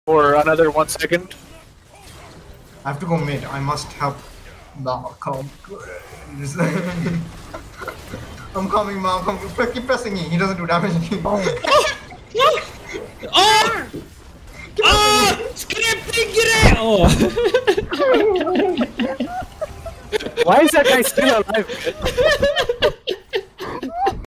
for another 1 second. I have to go mid. I must help the calm. I'm coming, Mom. Keep pressing E. He doesn't do damage. Oh! Oh! Scripting it! Oh! Why is that guy still alive?